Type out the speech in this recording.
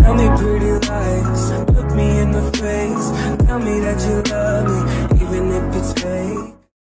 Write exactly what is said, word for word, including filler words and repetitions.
Tell me pretty lies, look me in the face, tell me that you love me.